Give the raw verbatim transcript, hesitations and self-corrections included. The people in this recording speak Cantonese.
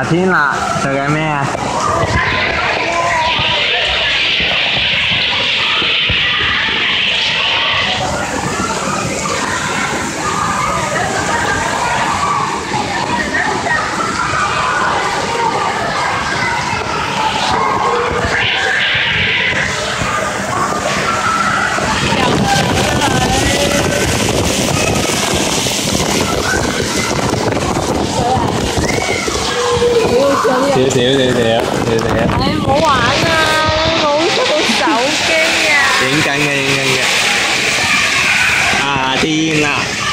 夏天啦，做緊咩啊？少少少少少少。 唉，唔好玩啊！你冇出部手機啊！ 影緊嘅，影緊嘅。夏天啦〜